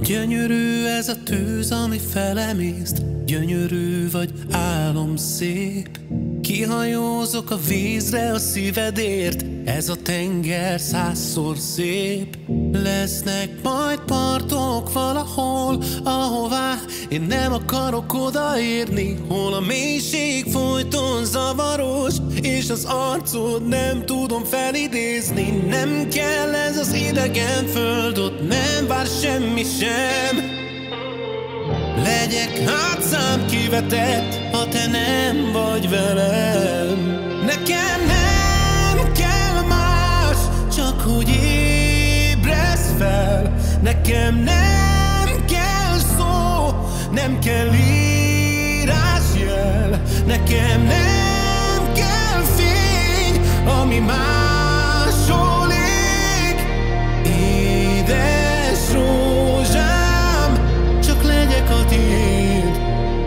Gyönyörű ez a tűz, ami felemészt, gyönyörű vagy álom szép. Kihajózok a vízre a szívedért, ez a tenger 100-szor szép. Lesznek majd partok valahol, ahová én nem akarok odaérni, hol a mélység folyton zavaros, és az arcod nem tudom felidézni. Nem kell ez az idegen föld, ott nem vár semmi sem. Legyek hátszám kivetett, ha te nem vagy velem. Nekem nem kell más, csak hogy ébredsz fel. Nekem nem kell szó, nem kell írásjel. Nekem nem kell fény, ami máshol ég. Édes rózsám, csak legyek a tiéd.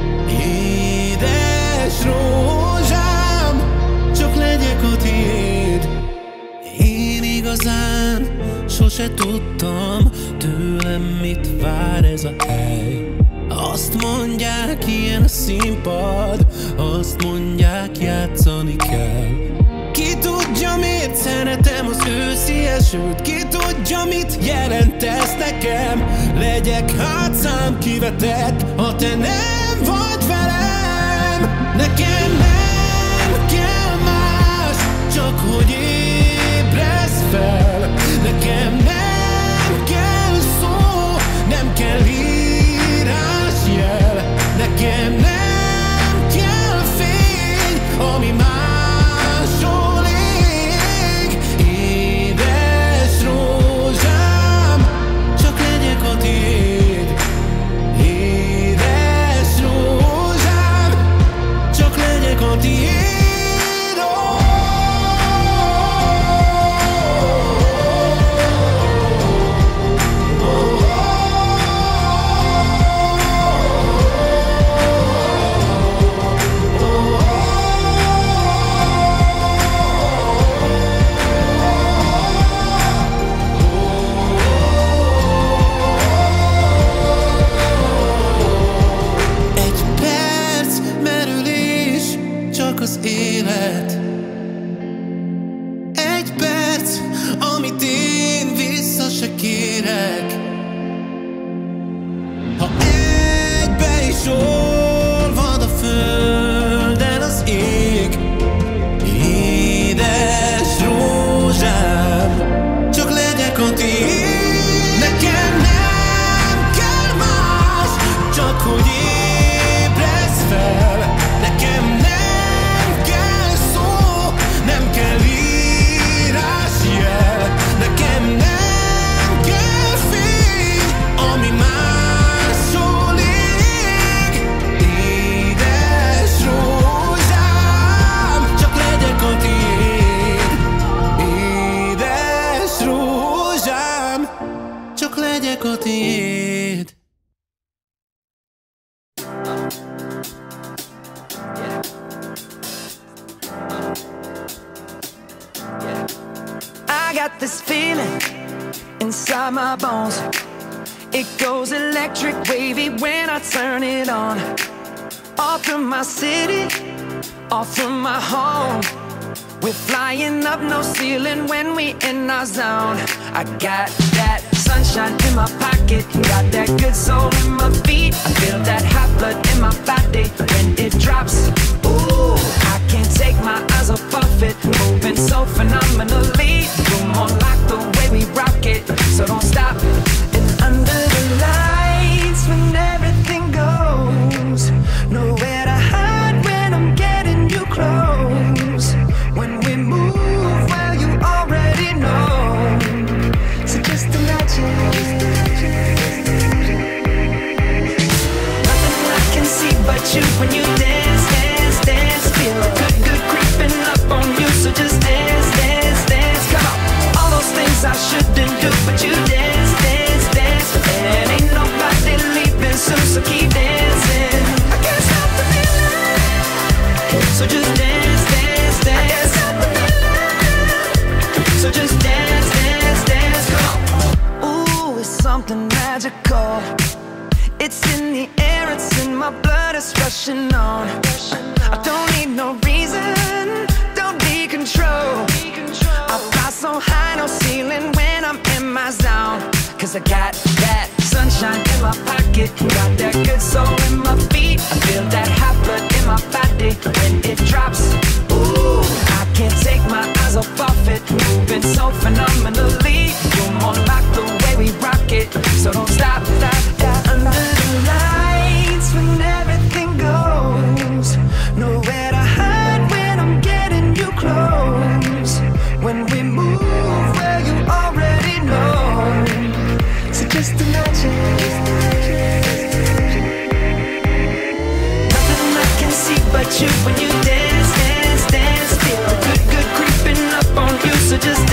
Édes rózsám, csak legyek a tiéd. Én igazán sose tudtam tőlem, mit vár ez a hely. Azt mondják, ilyen a színpad, azt mondják, játszani kell. Ki tudja, miért szeretem az őszi esőt, ki tudja, mit jelent ez nekem. Legyek hátszám kivetett, ha te nem vagy velem. Nekem nem kell más, csak hogy ébredsz fel. Nekem nem kell szó, nem kell írásjel. Nekem nem kell fény, ami máshol ég. Édes rózsám, csak legyek a tiéd. Édes rózsám, csak legyek a tiéd. Az élet egy perc, amit én vissza se kérek. Ha egybe is olvad a földön az ég. Édes rózsám, csak legyek a tiéd. Nekem nem kell más, csak hogy ébredsz fel. Nekem nem kell írásjel. Nekem nem kell fény, ami máshol ég. Édes rózsám, csak legyek a tiéd. Édes rózsám, csak legyek a tiéd. I got this feeling inside my bones. It goes electric wavy when I turn it on. Off from my city, off from my home. We're flying up, no ceiling when we in our zone. I got that sunshine in my pocket, got that good soul in my feet. I feel that hot blood in my body when it drops. Ooh, I can't take my eyes off of it, moving so phenomenally. You're more like the way we rock it, so don't stop. And under the lights when everything goes, nowhere to hide when I'm getting you close. When we move, well, you already know. So just imagine. Nothing I can see but you when you dance, dance, dance. Feel good, good creeping up on you. So just dance, dance, dance. Come on. All those things I shouldn't do, but you dance, dance, dance. And ain't nobody leaving soon, so keep dancing. I can't stop the feeling. So just dance, dance, dance. I can't stop the feeling. So just dance, dance, dance. Come on. Ooh, it's something something magical. It's in the air, it's in my blood, it's rushing on. I don't need no reason, don't need control. I fly so high, no ceiling when I'm in my zone. Cause I got that sunshine in my pocket, got that good soul in my feet. I feel that hot blood in my body when it drops. Ooh, I can't take my eyes off it, moving so phenomenally. You're more like the way we rock it, so don't stop, stop, stop. Under the lights when everything goes, nowhere to hide when I'm getting you close. When we move where you already know, so just imagine. Nothing I can see but you when you dance, dance, dance. Feel a good, good creeping up on you, so just